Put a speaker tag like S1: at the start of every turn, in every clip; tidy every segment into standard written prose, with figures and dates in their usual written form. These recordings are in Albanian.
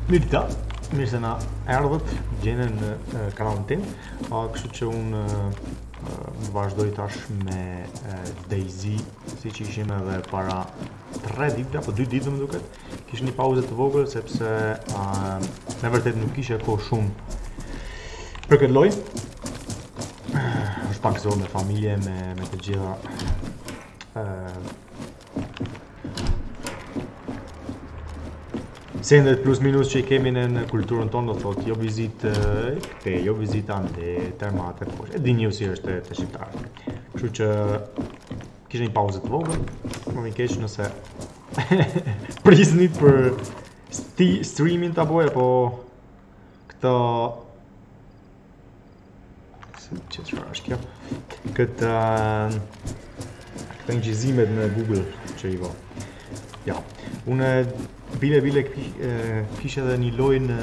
S1: Mirë dita, mirë se na erdhët, gjene në kanalin tim, kështu që unë vazhdoj tash me DayZ, si që ishim edhe para 3 ditë, apo 2 ditë më duket, kishë një pauze të vogël, sepse me vërtet nuk kishe kohë shumë për këtë lojë. Është pak zonë me familje, me të gjitha sendet plus minus që i kemi në kulturën tonë, do thotë jo vizitë këte, jo vizita ande, termate, poshtë. E dini ju si është të shqiptarë. Kështu që kishte një pauzë të vogël, më mi keq nëse prisnit për streamin të boj, apo këto që çfarë është kjo? Këtë ingjizimet në Google që i vo. Ja, unë bile kishe edhe një lojë në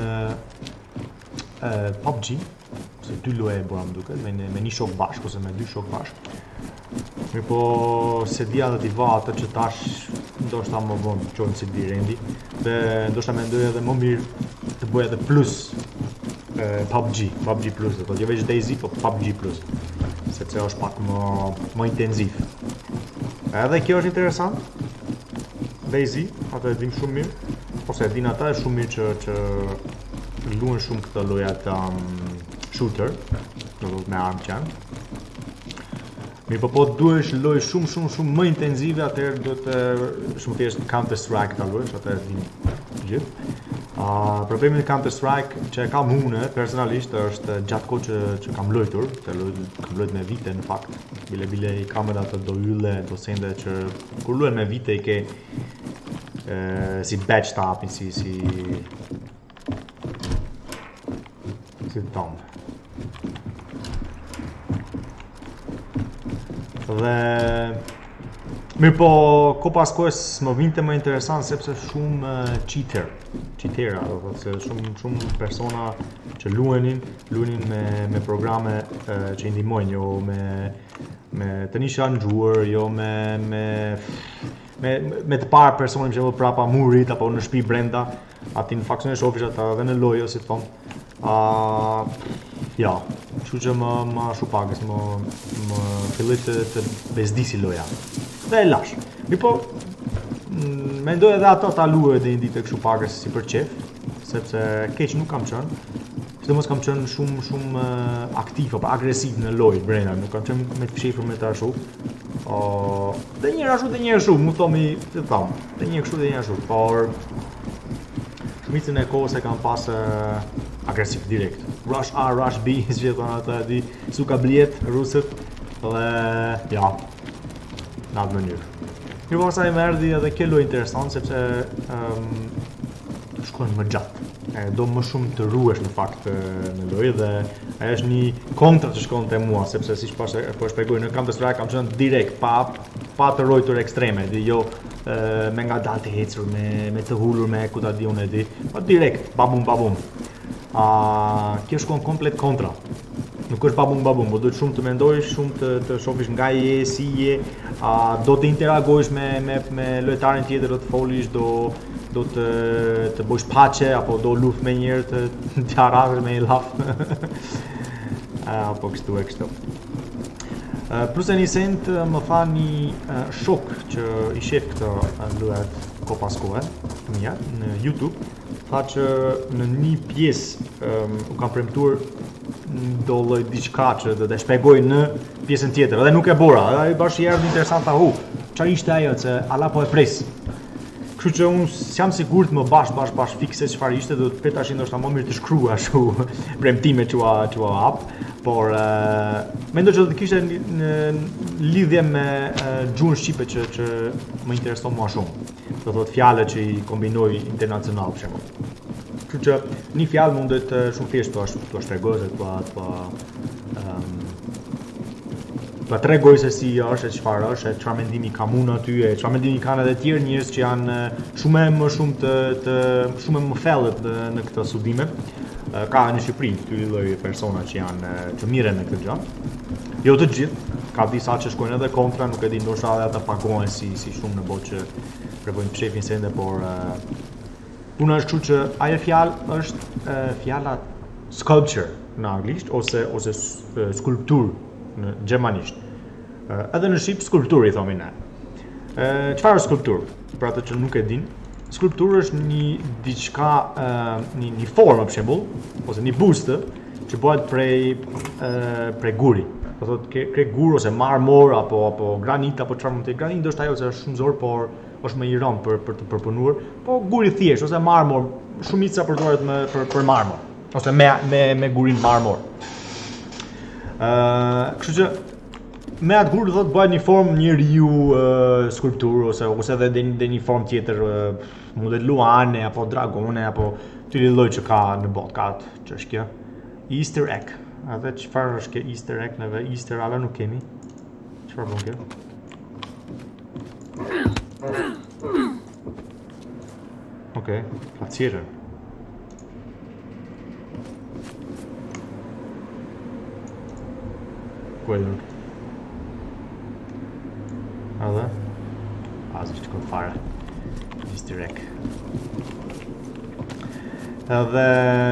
S1: PUBG, se 2 loje e bora më duket, me një shok bashk, ose me 2 shok bashk. Mirë po, se dija dhe t'i va atë që tash, ndoshta më vonë qojnë si di rendi, dhe ndoshta mendoj edhe më mirë të bëj edhe plus PUBG plus, dhe jo veç DayZ, po PUBG plus, sepse është pak më intenziv. Edhe kjo është interesant, DayZ, atë e dim shumë mirë, ose e din ata e shumë mirë që luhen shumë këto lojat shooter, me armë që janë. Mirë po duhesh lojë shumë më intenzive, atëherë do të shumë thjesht Counter-Strike ta luash, atë e din gjithë. Problemi në Counter-Strike që e kam unë personalisht është gjatë kohë që kam luajtur, kam luajtur me vite në fakt. Bile i kam edhe ato do ylle, do sende që kur luajnë me vite i ke si batch të hapin, si tomë. Dhe mirë po, ko pas kohës më vinte më interesant sepse shumë cheatera, do thotë se shumë persona që luenin me programe që i ndihmojnë, jo me të nisha në gjuhër, jo me të parë personin që më prapa murit apo në shtëpi brenda, aty në faksion e shofish ata edhe në lojë, si thonë. Ja, kështu që më shupagës, më filloj të bezdisi loja. Dhe e lash. Mi po, mendoj edhe ato ta luaj edhe një ditë kështu pagës si për qef, sepse keq nuk kam qenë. Sidomos kam qenë shumë aktiv apo agresiv në lojë brenda, nuk kam qenë me të fshehur me të ashtu. Dhe një ashtu, mu thomi, të tham, dhe një kështu dhe një ashtu, por shumicën e kohës e kam pas agresiv direkt. Rush A, rush B, si që thonë ata, di, suka bliet, rusët, dhe ja, në atë mënyrë. Mirë po pasaj më erdhi edhe kjo lojë interesant, sepse shkojnë më gjatë. Do më shumë të ruhesh në fakt në lojë, dhe ajo është një kontra që shkon te mua, sepse siç po shpjegoj në Counter-Strike kam qenë direkt pa të rojtur ekstreme, jo me ngadalë të hecur, me të hulur, me ku ta di unë e di, po direkt babum. Kjo shkon komplet kontra. Nuk është babum, po duhet shumë të mendojsh, shumë të shofish nga je, si je, do të interagojsh me lojtarin tjetër, do të folish, do të bësh paçe, apo do luft me njerë të harrash me një laf. Apo kështu e kështu. Plus e një sent më tha një shok që i shef këtë lojat ko pas kohë, mia, në YouTube, tha që në një pjesë u kam premtuar do lloj diçka që do të shpjegoj në pjesën tjetër, edhe nuk e bora, ai bashkë i erdhi interesant tha, çfarë ishte ajo, se alla po e pres. Kështu që unë jam sigurt më bash fikse çfarë ishte, do të pret tash ndoshta më mirë të shkruaj ashtu premtime që u hap, por mendoj që do të kishte në lidhje me gjuhën shqipe që më intereson mua shumë. Do thotë fjalë që i kombinoj internacional për shembull. Kështu që një fjalë mundet shumë thjesht t'ua shpjegoj, t'ua tregoj se si është, çfarë është, çfarë mendimi kam unë aty, çfarë mendimi kanë edhe tjerë njerëz që janë shumë më thellët në këtë studime. Ka në Shqipëri ky lloj persona që mirën në këtë gjë. Jo të gjithë, ka disa që shkojnë edhe kontra, nuk e di, ndoshta edhe ata pagohen si shumë në botë që provojnë të shefin sende, por Puna është kështu që ajo fjalë është fjala sculpture në anglisht ose skulptur në gjermanisht. Edhe në shqip skulptur I thomi ne. Çfarë është skulptur? Për atë që nuk e din, skulptur është një formë për shembull, ose një bustë që bëhet prej guri. Do thotë ke gur ose marmor apo granit apo çfarë mund të jetë. Granit ndoshta ajo është shumë zor, por është më I rënd për të përpunuar, po guri thjesht ose marmor, shumica përdoret për marmor ose me gurin marmor. Kështu që me atë gur do thotë bëhet një formë njeriu skulptur ose edhe një formë tjetër, mund të luane apo dragone apo tëri lloj që ka në botë, ka që është kjo Easter egg. A dhe çfarë është kjo Easter egg? Neve Easter ala nuk kemi. Çfarë bën kjo? Okej, platësirën. Ku e lërë? A dhe? Asë që këtë fare. Easter egg. Edhe...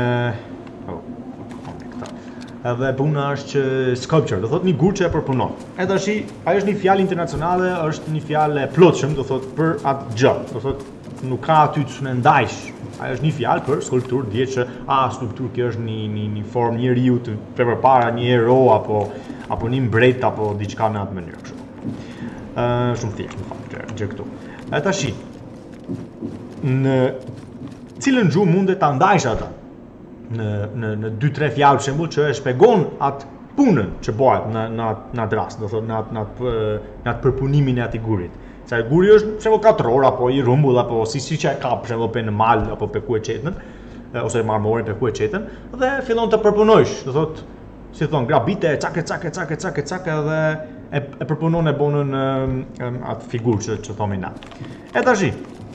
S1: Edhe puna është që sculpture, do thotë një gur që e përpunon. E tash, ajo është një fjalë internacionale, është një fjalë e plotshëm, do thotë për atë gjë. Do thotë nuk ka aty të ne ndajsh. Ajo është një fjalë për skulptur, dihet që skulptur kjo është një formë njeriu të përpara një hero apo një mbret apo diçka në atë mënyrë kështu. Shumë thjesht në fakt gjë këtu. E tash, në cilën gjuhë mundet ta ndajsh atë? Në 2-3 fjalë për shembull që e shpjegon atë punën që bëhet në atë rast, do thotë në atë përpunimin e atij gurit. Sa guri është për shembull katror apo I rumbull apo si që e ka për shembull pe në mal apo pe ku e çetën, ose marmorin pe ku e çetën dhe fillon të përpunojsh, do thotë si thon grabite çake dhe e përpunon e bonën atë figurë që thomi na. E tash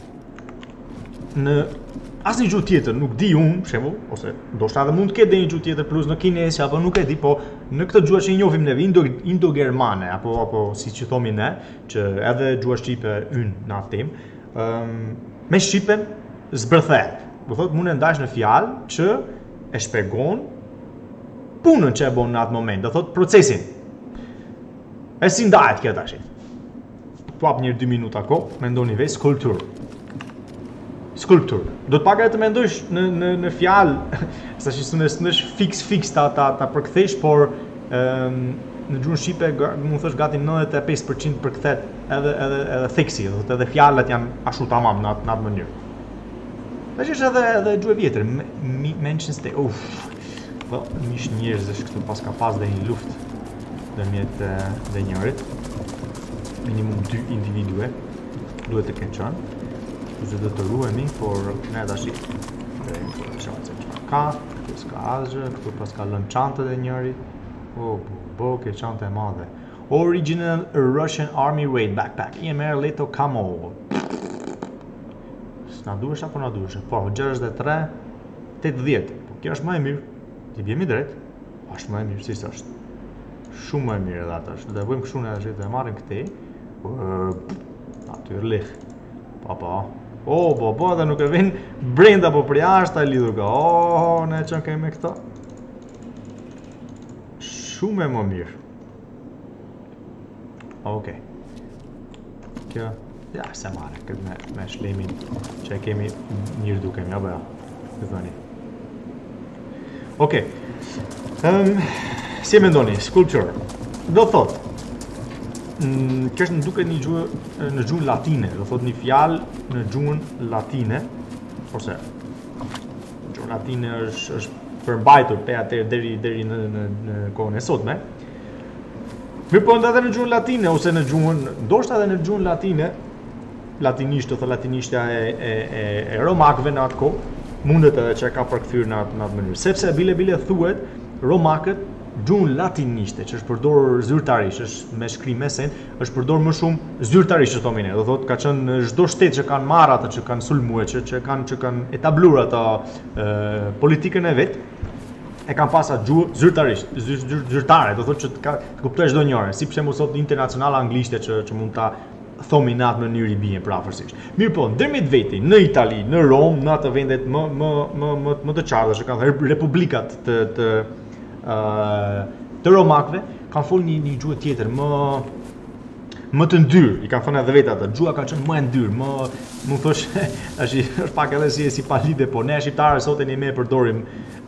S1: në asnjë gjuhë tjetër nuk di unë, për shembull, ose ndoshta edhe mund të ketë një gjuhë tjetër plus në kinesë apo nuk e di, po në këtë gjuhë që I njohim neve indo-germane apo siç I thomi ne, që edhe gjuha shqipe në atë temë, me shqipen zbërthehet. Do thotë mund e ndash në fjalë që e shpjegon punën që e bën në atë moment, do thotë procesin. E si ndahet kjo tash? Po hap 1-2 minuta kohë, mendoni vetë skulptur. Do të paga të mendosh në fjalë, sa që s'nesh fix ta përkthesh, por në gjuhën shqipe mund thosh gati 95% përkthet edhe theksi, do të edhe fjalët janë ashtu tamam në atë mënyrë. Tash është edhe gjuhë vjetër, mention state. Po mish njerëzish këtu pas dhe një luftë ndërmjet dhe njërit. Minimum 2 individue duhet të kenë qenë. Dhe do të ruhemi, por ne tash ka, këtu s'ka asgjë, këtu pas ka lënë çantën e njërit. Ke çantë e madhe. Original Russian Army Raid Backpack, IMR Leto Camo. S'na duhesh apo na duhesh? Po, 63, 80. Po kjo është më e mirë. Ti jemi drejt. Është më e mirë, si është. Shumë më e mirë edhe atë është. Do bëjmë kështu ne tash, do e marrim këtë. Aty rleh. Pa. Po, dhe nuk e vin brenda po për jashtë lidhur ka. Ne çon kemi këto. Shumë më mirë. Okej. Kjo, ja, se marrë, këtë me shlemin që e kemi njërë dukemi, apo ja, të thoni. Okej. Si e mendoni, sculpture, do thot, kjo është në duke një gjuhë në gjuhën latine, do thot një fjalë në gjuhën latine, ose gjuhën latine është përmbajtur pe atë deri në kohën e sotme. Mirë po edhe në gjuhën latine, ose në gjuhën, ndoshta edhe në gjuhën latine, latinisht ose latinishtja e romakëve në atë kohë, mundet edhe që ka përkthyer në atë mënyrë. Sepse bile thuhet romakët gjuhën latinishte, që është përdorur zyrtarisht, është me shkrim me send, është përdorur më shumë zyrtarisht që thomin ne. Do thotë ka qenë në çdo shtet që kanë marrë atë, që kanë sulmuar, që kanë etabluar atë politikën e vet, e kanë pasur gjuhë zyrtarisht, zyrtare, do thotë që të kuptosh çdo njëri, si për shembull sot internacionale anglishte që mund ta thomi në atë mënyrë i bien prafërsisht. Mirë po, ndërmjet veti, në Itali, në Rom, në ato vendet më të qarta që kanë republikat të romakëve, kanë folur një gjuhë tjetër, më të ndyrë, i kanë thënë edhe vetë atë, gjuha ka qenë më e ndyrë, më thosh, është pak edhe si pa lidhje, po ne shqiptarë sot e ne përdorim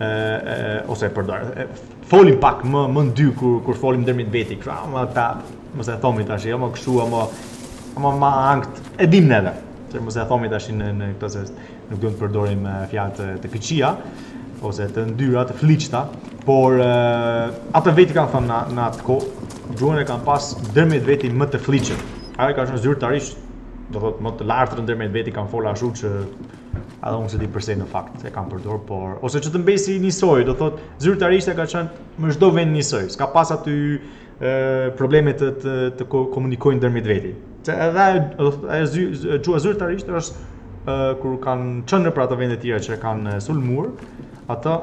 S1: folim pak më ndyrë kur folim ndërmjet veti, mos e thomi tash, jo më kështu, ama ma angt, e dim neve, që mos e thomi tash në këto se nuk duhet të përdorim fjalë të këqija ose të ndyra, të fliqta, por atë veti kanë thënë në atë kohë, gjuhën e kanë pas ndërmjet veti më të fliqën. Ajo ka qenë zyrtarisht, do thotë më të lartë ndërmjet veti kanë folur ashtu që edhe unë se di përse në fakt e kanë përdor, por ose që të mbesi njësoj, do thotë zyrtarisht e ka qenë më çdo vend njësoj. S'ka pas aty probleme të komunikojnë ndërmjet veti. Se edhe gjuha zyrtarisht është kur kanë qenë në ato vende të tjera që kanë sulmuar, ato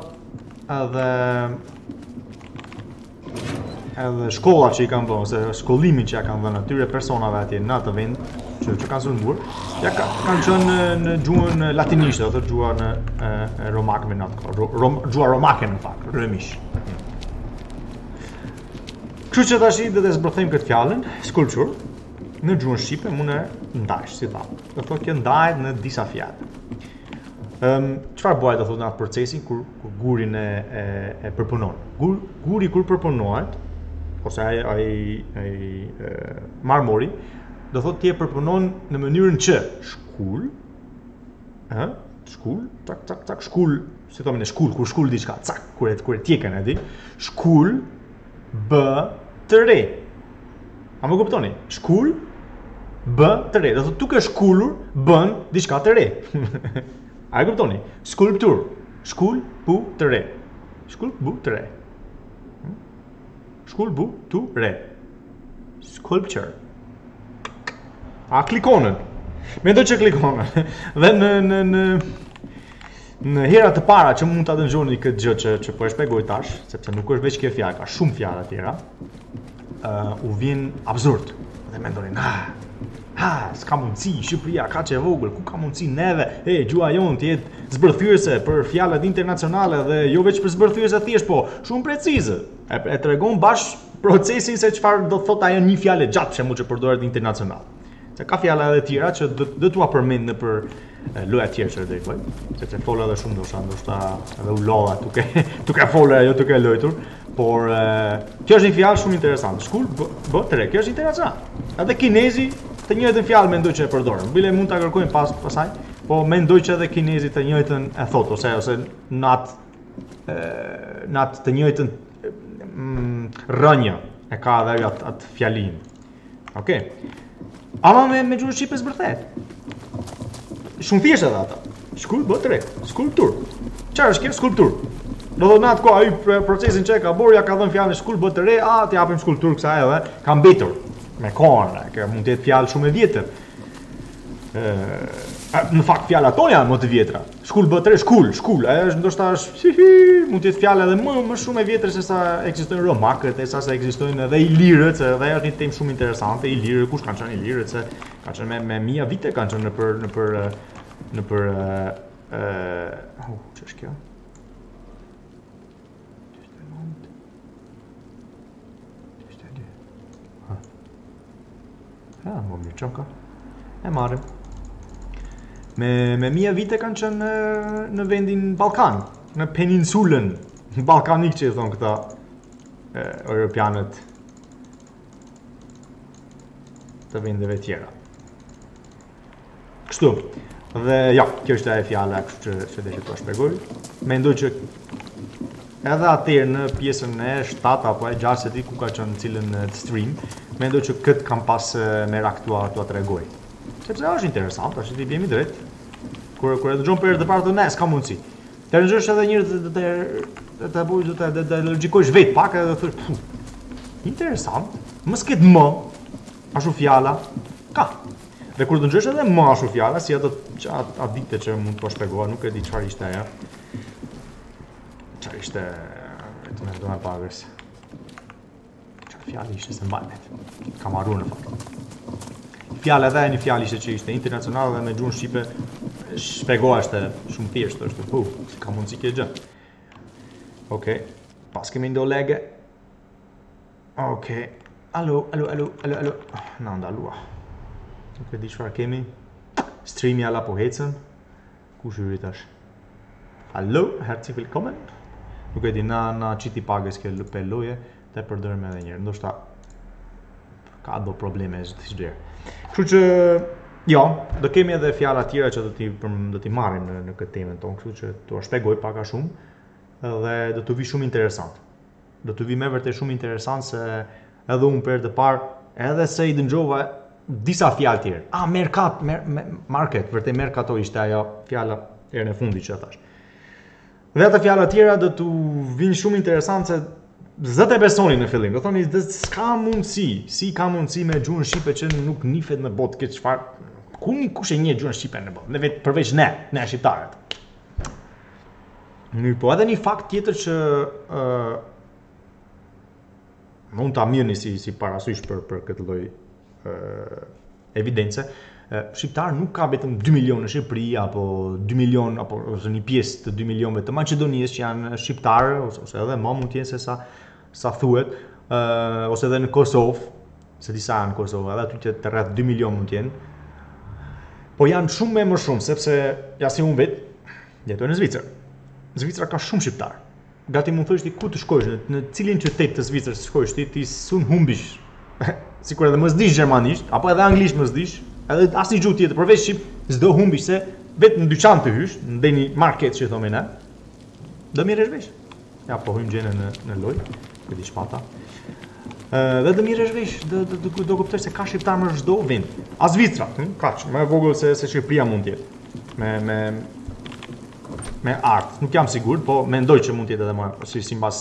S1: edhe shkollat që i kanë dhënë, ose shkollimin që ja kanë dhënë atyre personave atje në atë vend që kanë sulmuar, ja kanë qenë në gjuhën latinishte, do thotë gjuha në romakëve në atë kohë, gjuha romake në fakt, rëmish. Kështu që tash do të zbërthejmë këtë fjalën, skulptur, në gjuhën shqipe mund e ndajsh, si thamë. Do thotë që ndahet në disa fjalë. Çfarë bëhet do thotë në atë procesin kur gurin e përpunon? Guri kur përpunohet, ose ai marmori, do thotë ti e përpunon në mënyrën që shkull, tak, shkull, si thonë në shkull, kur shkull diçka, cak, kur e tjekën e di, shkull bë të re. A më kuptoni? Shkull bë të re. Do thotë duke shkullur bën diçka të re. A e kuptoni? Skulptur, shkull bu të re. Shkull bu të re. Shkull bu të re. Sculpture. A klikonën. Mendoj që klikonën. Dhe në hera të para që mund ta dëgjoni këtë gjë që po e shpjegoj tash, sepse nuk është vetëm kjo fjalë, ka shumë fjalë tjera, u vjen absurd. Dhe mendoni, s'ka mundësi, Shqipëria ka që e vogël, ku ka mundësi neve, gjuha jonë të jetë zbërthyese për fjalët internacionale dhe jo vetëm për zbërthyese thjesht, po shumë precize. E tregon bash procesin se çfarë do thotë ajo një fjalë gjatë për shembull që përdoret internacional. Se ka fjala edhe tjera që do t'ua përmend nëpër loja tjerë që do i bëj, sepse fola edhe shumë ndoshta edhe u lodha duke folur ajo duke lojtur, por kjo është një fjalë shumë interesante. Shkull bë tre, kjo është internacional. Edhe kinezi të njëjtën fjalë mendoj që e përdorin. Bile mund ta kërkojmë pasaj, po mendoj që edhe kinezit të njëjtën e thotë ose në atë të njëjtën rënjë e ka edhe atë fjalin. Okej. Ama me gjuhën shqipe zbërthet. Shumë thjesht edhe ata. Shkull bë tre, skulptur. Çfarë është kjo skulptur? Do të natë kohë ai procesin që ka bërë, ja ka dhënë fjalën shkull bë tre, ti japim skulptur kësaj edhe ka mbetur me kohën, kjo mund të jetë fjalë shumë e vjetër. Në fakt fjalët tonë janë më të vjetra. Shkull bë tre, shkull, është ndoshta mund të jetë fjalë edhe më shumë e vjetër se sa ekzistojnë romakët, sa ekzistojnë edhe ilirët, se edhe është një temë shumë interesante, ilirët, kush kanë qenë ilirët, se kanë qenë me mia vite kanë qenë nëpër ç'është kjo? Më mirë qëmë ka. E marim. Me mia vite kanë qenë në vendin Balkan, në peninsulën balkanik që i thonë këta europianët të vendeve tjera. Kështu. Dhe ja, kjo është e fjala kështu që dhe që të shpjegoj. Mendoj që edhe atëherë në pjesën e 7 apo e 6 ku ka qenë në cilën stream, mendoj që këtë kam pas me raktua tregoj. Sepse është interesant, është ti jemi drejt. Kur e dëgjon për herë të parë të nes, ka mundësi. Të rënjosh edhe njerëz të logjikosh vetë pak edhe të thosh, interesant, mos ket më ashtu fjala ka. Dhe kur dëgjosh edhe më ashtu fjala, si ato ditë që mund të shpjegoja, nuk e di çfarë ishte ajo. Çfarë ishte, të më ndonë pagës. Çfarë fjala ishte se mbajmet. Kam harruar në fakt. fjalë edhe një fjalë ishte që ishte internacionale dhe me gjuhën shqipe shpjegoheshte shumë thjesht, është si ka mundësi kjo gjë. Okej. Pas kemi ndo lege. Okej. Alo. Na ndalua. Nuk e di çfarë kemi. Streami alla po hecën. Kush hyri tash? Hallo, herzlich willkommen. Nuk e di na çiti pagës kjo loje, te përdorëm edhe një herë. Ndoshta ka do probleme çdo. Kështu që jo, do kemi edhe fjala tjera që do t'i marrim në këtë temën tonë, kështu që t'u shpjegoj pak a shumë dhe do t'u vi shumë interesant. Do t'u vi me vërtet shumë interesant se edhe unë për të parë edhe se i dëgjova disa fjalë tjerë. Market, vërtet merkato ishte ajo fjala herën e fundit që thash. Dhe ata fjala tjera do t'u vinë shumë interesant se zë e besoni në fillim, do thoni s'ka mundësi, si ka mundësi me gjuhën shqipe që nuk nifet në botë këtë çfarë. Kush e njeh gjuhën shqipe në botë? Ne vetë përveç ne shqiptarët. Po edhe një fakt tjetër që mund ta mirëni si parasysh për këtë lloj evidence. Shqiptar nuk ka vetëm 2 milion në Shqipëri apo 2 milion apo ose një pjesë të 2 milionëve të Maqedonisë që janë shqiptarë ose edhe më mund të jenë se sa thuhet, ose edhe në Kosovë, se disa janë në Kosovë, edhe aty që të rreth 2 milion mund të jenë. Po janë shumë më shumë sepse ja si unë vetë jetoj në Zvicër. Zvicra ka shumë shqiptar. Gati mund thosh ti ku të shkosh, në cilin qytet të Zvicrës shkosh ti sun humbish. Sikur edhe mos dish gjermanisht apo edhe anglisht mos dish. Edhe asnjë gjuhë tjetër përveç shqip, s'do humbish se vetë në dyqan të hysh, në një market që thonë ne. Do mirësh vesh. Ja po hym gjenën në lojë, ku di shpata. Dhe do mirësh vesh, do kuptosh se ka shqiptar në çdo vend. A Zvicra, kaq, më e vogël se Shqipëria mund të jetë. Me art, nuk jam sigurt, po mendoj që mund të jetë edhe më sipas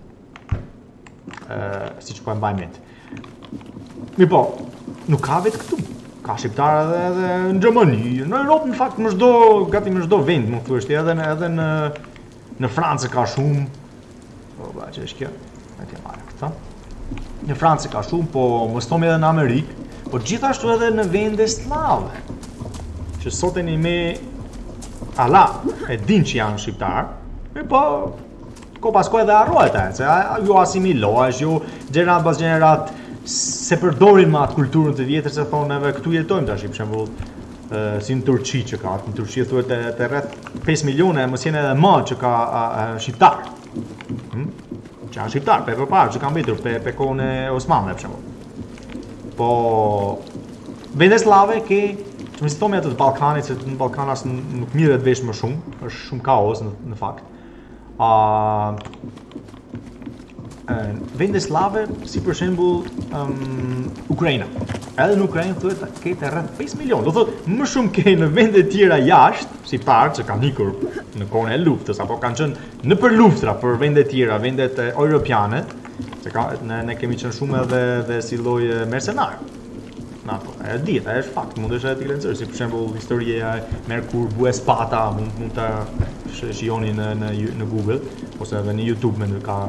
S1: siç po e mbaj mend. Mirë po, nuk ka vetë këtu. Ka shqiptar edhe në Gjermani, në Europë në fakt gati në çdo vend, mund thuash ti, edhe në Francë ka shumë. Po që është kjo? Atë marrë këtë. Në Francë ka shumë, po mos thomi edhe në Amerikë, po gjithashtu edhe në vende slave. Që sot e me ala e din që janë shqiptar, po ko pasko edhe harrohet se ju asimilohesh, ju gjenerat pas gjenerat se përdorin me atë kulturën të vjetër se thonë neve këtu jetojmë tash, për shembull, si në Turqi që ka, në Turqi thuhet te rreth 5 milionë, mos janë edhe më që ka shqiptar. Që janë shqiptar, pe përpara që kanë mbetur pe kohën e Osmanëve për shembull. Po vende slave ke më thonë ato të Ballkanit, se në Ballkan as nuk mirret vesh më shumë, është shumë kaos në fakt. Vende slave, si për shembull Ukraina. Edhe në Ukrainë thuhet ke rreth 5 milionë. Do thotë më shumë ke në vende tjera jashtë, si parë që kanë ikur në kohën e luftës apo kanë qenë në për luftra për vende tjera, vendet europiane, se ne kemi qenë shumë edhe si lloj mercenar. NATO, e dihet, është fakt, mundesh edhe t'i lexosh, si për shembull historia e Merkur Buespata, mund ta shihoni në Google ose edhe në YouTube mendoj ka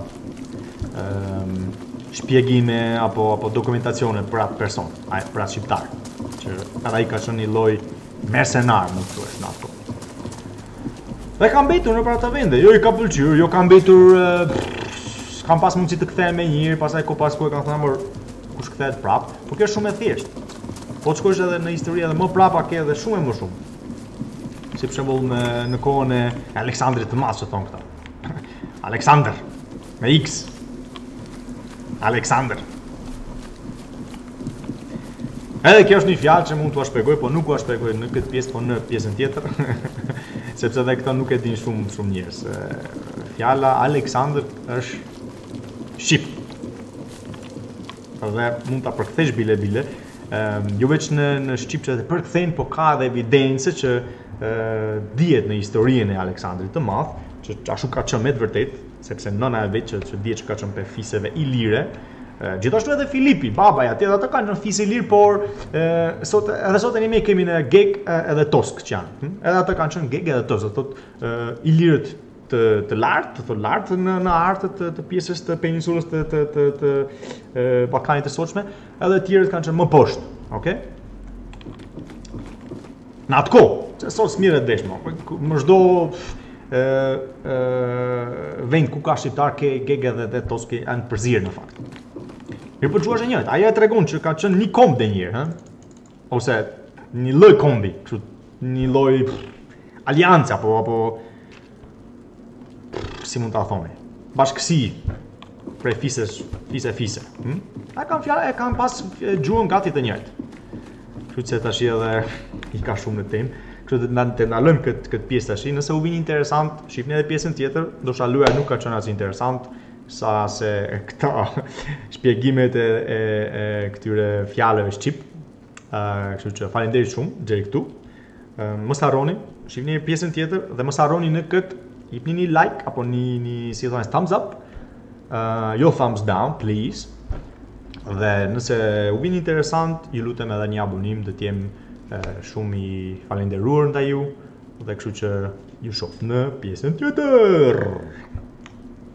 S1: shpjegime apo dokumentacione për atë person, për atë shqiptar, që ai ka qenë një lloj mercenar, mund të thuash në ato. Dhe ka mbetur në për ato vende, jo i ka pëlqyer, jo ka mbetur, kam pas mundësi të kthehen më njëherë, pastaj ko pas kohë kanë thënë kush kthehet prap, por kjo është shumë e thjeshtë. Po të shkosh edhe në histori edhe më prapa ke edhe shumë e më shumë. Si për shembull në kohën e Aleksandrit të Madh, thon këta. Aleksander me X. Aleksander. Edhe kjo është një fjalë që mund t'ua shpjegoj, po nuk ua shpjegoj në këtë pjesë, po në pjesën tjetër. Sepse edhe këta nuk e din shumë njerëz. Fjala Aleksander është shqip. Dhe mund ta përkthesh bile. Jo vetëm në shqip që përkthejnë, po ka edhe evidence që dihet në historinë e Aleksandrit të Madh, që ashtu ka qenë me të vërtet, sepse nëna e vet që dihet që ka qenë pe fisëve ilire. Gjithashtu edhe Filipi, babai atje, ata kanë qenë fisë ilir, por sot ne kemi në Geg edhe Tosk që janë. Edhe ata kanë qenë Geg edhe Tosk, do thotë ilirët të lartë në artët të pjesës të peninsulës të Ballkanit të sotshme, edhe të tjerët kanë qenë më poshtë, okay? Në atë kohë, që sot s'mire desh më çdo vend ku ka shqiptar ke gegë dhe toski janë përzirë në fakt. Mirë po gjuash e njëjtë, ajo e tregon që ka qenë një komb dhe njërë, ose një lloj kombi, kështu një lloj alianca apo si mund ta thoni, bashkësi prej fise. A kanë pas gjuhën gati të njëjtë. Kështu që tash edhe i ka shumë në temë. Kështu të ndalojmë këtë pjesë tash. Nëse u vini interesant, shihni edhe pjesën tjetër, ndoshta luaja nuk ka qenë as interesant sa se këta shpjegimet e këtyre fjalëve shqip. Kështu që faleminderit shumë deri këtu. Mos harroni, shihni pjesën tjetër dhe mos harroni në këtë jepni një like apo një si thonë thumbs up. Jo thumbs down, please. Dhe nëse u vini interesant, ju lutem edhe një abonim dhe t'jem shumë i falenderuar ndaj ju dhe kështu që ju shoh në pjesën tjetër.